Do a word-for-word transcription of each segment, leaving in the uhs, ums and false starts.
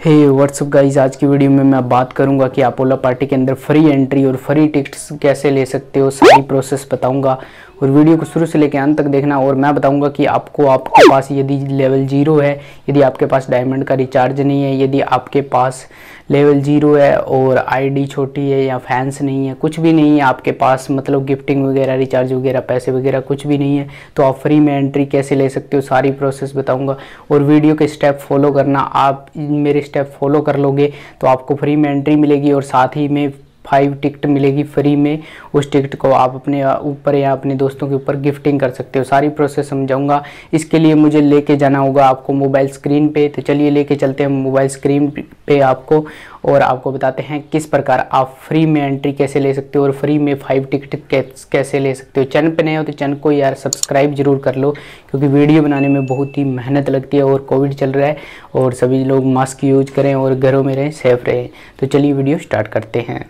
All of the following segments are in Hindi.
हे व्हाट्सअप गाइज, आज की वीडियो में मैं बात करूंगा कि आप ओला पार्टी के अंदर फ्री एंट्री और फ्री टिकट्स कैसे ले सकते हो। सारी प्रोसेस बताऊंगा और वीडियो को शुरू से लेकर अंत तक देखना। और मैं बताऊंगा कि आपको आपके पास यदि लेवल जीरो है, यदि आपके पास डायमंड का रिचार्ज नहीं है, यदि आपके पास लेवल जीरो है और आईडी छोटी है या फैंस नहीं है, कुछ भी नहीं है आपके पास, मतलब गिफ्टिंग वगैरह, रिचार्ज वगैरह, पैसे वगैरह कुछ भी नहीं है, तो आप फ्री में एंट्री कैसे ले सकते हो, सारी प्रोसेस बताऊंगा। और वीडियो के स्टेप फॉलो करना, आप मेरे स्टेप फॉलो कर लोगे तो आपको फ्री में एंट्री मिलेगी और साथ ही में फाइव टिकट मिलेगी फ्री में। उस टिकट को आप अपने ऊपर या अपने दोस्तों के ऊपर गिफ्टिंग कर सकते हो। सारी प्रोसेस समझाऊंगा। इसके लिए मुझे लेके जाना होगा आपको मोबाइल स्क्रीन पे। तो चलिए लेके चलते हैं मोबाइल स्क्रीन पे आपको, और आपको बताते हैं किस प्रकार आप फ्री में एंट्री कैसे ले सकते हो और फ्री में फाइव टिकट कैसे ले सकते हो। चैनल पे नए हो तो चैनल को यार सब्सक्राइब जरूर कर लो, क्योंकि वीडियो बनाने में बहुत ही मेहनत लगती है और कोविड चल रहा है और सभी लोग मास्क यूज करें और घरों में रहें, सेफ रहें। तो चलिए वीडियो स्टार्ट करते हैं।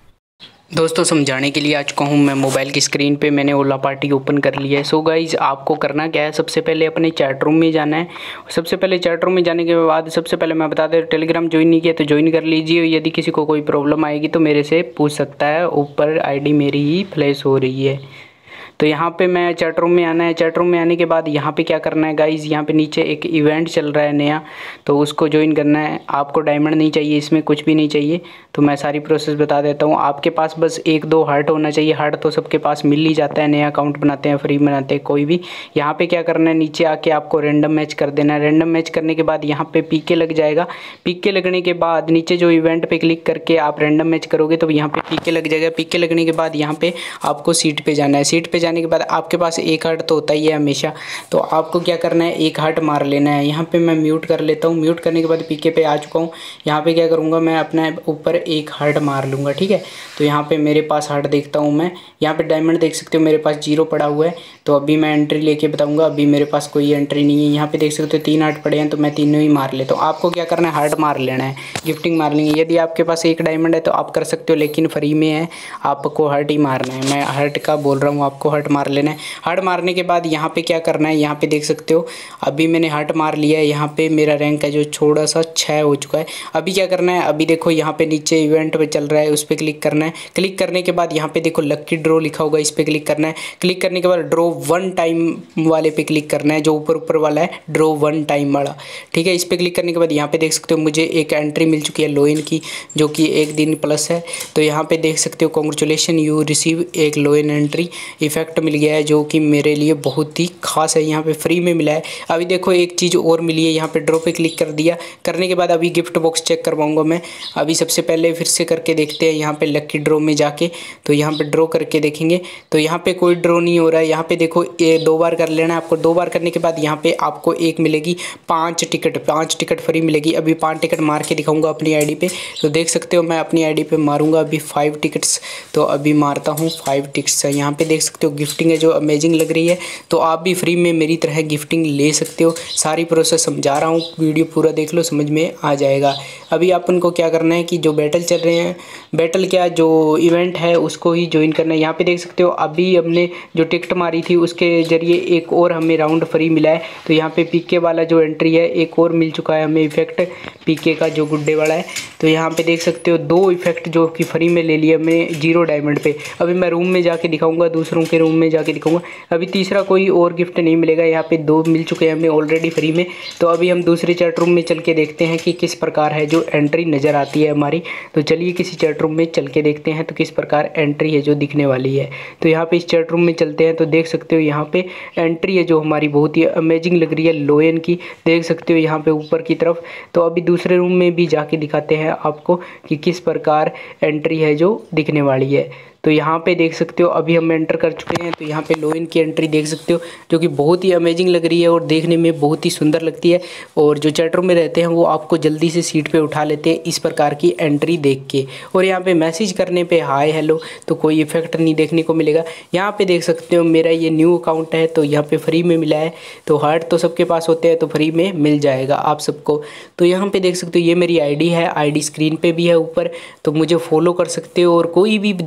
दोस्तों, समझाने के लिए आ चुका हूँ मैं मोबाइल की स्क्रीन पे। मैंने ओला पार्टी ओपन कर लिया है। सो गाइज, आपको करना क्या है, सबसे पहले अपने चैट रूम में जाना है। सबसे पहले चैट रूम में जाने के बाद सबसे पहले मैं बता दें, टेलीग्राम ज्वाइन नहीं किया तो ज्वाइन कर लीजिए। यदि किसी को कोई प्रॉब्लम आएगी तो मेरे से पूछ सकता है। ऊपर आईडी मेरी ही फ्लैश हो रही है। तो यहाँ पे मैं चैट रूम में आना है। चैट रूम में आने के बाद यहाँ पे क्या करना है गाइज, यहाँ पे नीचे एक इवेंट चल रहा है नया, तो उसको ज्वाइन करना है। आपको डायमंड नहीं चाहिए, इसमें कुछ भी नहीं चाहिए। तो मैं सारी प्रोसेस बता देता हूँ। आपके पास बस एक दो हार्ट होना चाहिए। हार्ट तो सबके पास मिल ही जाता है, नया अकाउंट बनाते हैं, फ्री बनाते हैं कोई भी। यहाँ पे क्या करना है, नीचे आके आपको रैंडम मैच कर देना है। रैंडम मैच करने के बाद यहाँ पे पीके लग जाएगा। पीके लगने के बाद नीचे जो इवेंट पे क्लिक करके आप रैंडम मैच करोगे तो यहाँ पे पीके लग जाएगा। पीके लगने के बाद यहाँ पे आपको सीट पे जाना है। सीट पे जाने के बाद आपके पास एक हार्ट तो होता ही है हमेशा, तो आपको क्या करना है, एक हार्ट मार लेना है। यहाँ पे मैं म्यूट कर लेता हूँ। म्यूट करने के बाद पीके पे आ चुका हूँ। यहाँ पे क्या करूँगा, मैं अपने ऊपर एक हार्ट मार लूँगा, ठीक है। तो यहाँ पे मेरे पास हार्ट देखता हूँ मैं। यहाँ पे डायमंड देख सकते हो मेरे पास जीरो पड़ा हुआ है। तो अभी मैं एंट्री लेके बताऊँगा। अभी मेरे पास कोई एंट्री नहीं है। यहाँ पे देख सकते हो तीन हार्ट पड़े हैं, तो मैं तीनों ही मार लेता हूँ। आपको क्या करना है, हार्ट मार लेना है, गिफ्टिंग मार लेंगे। यदि आपके पास एक डायमंड है तो आप कर सकते हो, लेकिन फ्री में है, आपको हार्ट ही मारना है। मैं हार्ट का बोल रहा हूँ, आपको हार्ट मार लेना है। हार्ट मारने के बाद यहाँ पे क्या करना है, यहाँ पे देख सकते हो अभी मैंने हार्ट मार लिया है। यहाँ पे मेरा रैंक है जो थोड़ा सा छः हो चुका है। अभी क्या करना है, अभी देखो यहाँ पे नीचे इवेंट पे चल रहा है, उस पर क्लिक करना है। क्लिक करने के बाद यहाँ पे देखो लक्की ड्रॉ लिखा होगा, इस पर क्लिक करना है। क्लिक करने के बाद ड्रॉ वन टाइम वाले पे क्लिक करना है, जो ऊपर ऊपर वाला है, ड्रॉ वन टाइम वाला, ठीक है। इस पर क्लिक करने के बाद यहाँ पे देख सकते हो मुझे एक एंट्री मिल चुकी है लोइन की, जो कि एक दिन प्लस है। तो यहाँ पे देख सकते हो कॉन्ग्रेचुलेशन यू रिसीव एक लोइन एंट्री इफेक्ट मिल गया है, जो कि मेरे लिए बहुत ही खास है। यहाँ पे फ्री में मिला है। अभी देखो एक चीज़ और मिली है, यहाँ पे ड्रॉ पे क्लिक कर दिया। करने के बाद अभी गिफ्ट बॉक्स चेक करवाऊंगा मैं। अभी सबसे पहले फिर से करके देखते हैं यहाँ पे लक्की ड्रॉ में जाके। तो यहाँ पे ड्रॉ करके देखेंगे तो यहाँ पे कोई ड्रॉ नहीं हो रहा है। यहाँ पे देखो ये दो बार कर लेना है आपको। दो बार करने के बाद यहाँ पे आपको एक मिलेगी पाँच टिकट, पाँच टिकट फ्री मिलेगी। अभी पाँच टिकट मार के दिखाऊंगा अपनी आईडी पे। तो देख सकते हो मैं अपनी आईडी पे मारूंगा अभी फाइव टिकट्स। तो अभी मारता हूँ फाइव टिकट्स। यहाँ पे देख सकते हो गिफ्टिंग है जो अमेजिंग लग रही है। तो आप भी फ्री में मेरी तरह गिफ्टिंग ले सकते हो। सारी प्रोसेस समझा रहा हूँ, वीडियो पूरा देख लो, समझ में आ जाएगा। अभी अपन को क्या करना है कि जो बैटल चल रहे हैं, बैटल क्या जो इवेंट है उसको ही ज्वाइन करना है। यहाँ पे देख सकते हो अभी हमने जो टिकट मारी थी उसके जरिए एक और हमें राउंड फ्री मिला है। तो यहाँ पे पीके वाला जो एंट्री है एक और मिल चुका है हमें इफेक्ट, पीके का जो गुड्डे वाला है। तो यहाँ पे देख सकते हो दो इफेक्ट जो कि फ्री में ले लिया हमने जीरो डायमंड पे। अभी मैं रूम में जाके दिखाऊंगा, दूसरों के रूम में जाके दिखाऊंगा। अभी तीसरा कोई और गिफ्ट नहीं मिलेगा। यहाँ पे दो मिल चुके हैं हमें ऑलरेडी फ्री में। तो अभी हम दूसरे चैट रूम में चल के देखते हैं कि किस प्रकार है जो एंट्री नज़र आती है हमारी। तो चलिए किसी चैट रूम में चल के देखते हैं तो किस प्रकार एंट्री है जो दिखने वाली है। तो यहाँ पे इस चैट रूम में चलते हैं तो देख सकते हो यहाँ पे एंट्री है जो हमारी बहुत ही अमेजिंग लग रही है लोयन की, देख सकते हो यहाँ पे ऊपर की तरफ। तो अभी दूसरे रूम में भी जाके दिखाते हैं आपको कि किस प्रकार एंट्री है जो दिखने वाली है। तो यहाँ पे देख सकते हो अभी हम एंटर कर चुके हैं। तो यहाँ पे लोइन की एंट्री देख सकते हो जो कि बहुत ही अमेजिंग लग रही है और देखने में बहुत ही सुंदर लगती है। और जो चैट रूम में रहते हैं वो आपको जल्दी से सीट पे उठा लेते हैं इस प्रकार की एंट्री देख के। और यहाँ पे मैसेज करने पे हाय हेलो तो कोई इफेक्ट नहीं देखने को मिलेगा। यहाँ पे देख सकते हो मेरा ये न्यू अकाउंट है, तो यहाँ पे फ्री में मिला है। तो हार्ट तो सबके पास होते हैं, तो फ्री में मिल जाएगा आप सबको। तो यहाँ पे देख सकते हो ये मेरी आई डी है, आई डी स्क्रीन पर भी है ऊपर, तो मुझे फॉलो कर सकते हो। और कोई भी दिक्कत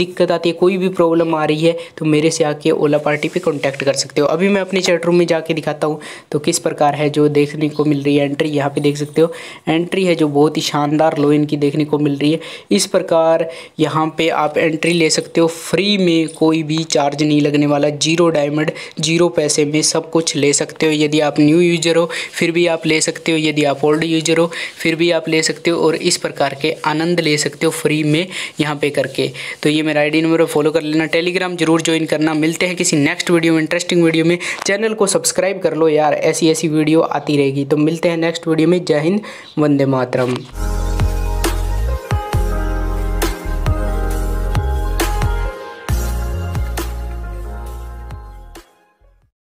आती है, कोई भी प्रॉब्लम आ रही है तो मेरे से आके ओला पार्टी पे कांटेक्ट कर सकते हो। अभी मैं अपनी चैट रूम में जाके दिखाता हूँ तो किस प्रकार है जो देखने को मिल रही है एंट्री। यहाँ पे देख सकते हो एंट्री है जो बहुत ही शानदार लो इनकी देखने को मिल रही है। इस प्रकार यहाँ पे आप एंट्री ले सकते हो फ्री में, कोई भी चार्ज नहीं लगने वाला, जीरो डायमंड जीरो पैसे में सब कुछ ले सकते हो। यदि आप न्यू यूजर हो फिर भी आप ले सकते हो, यदि आप ओल्ड यूजर हो फिर भी आप ले सकते हो, और इस प्रकार के आनंद ले सकते हो फ्री में यहाँ पे करके। तो ये मेरा आईडी नंबर फॉलो कर लेना, टेलीग्राम जरूर ज्वाइन करना। मिलते हैं किसी नेक्स्ट वीडियो में, इंटरेस्टिंग वीडियो में। चैनल को सब्सक्राइब कर लो यार, ऐसी ऐसी वीडियो आती रहेगी। तो मिलते हैं नेक्स्ट वीडियो में। जय हिंद, वंदे मातरम।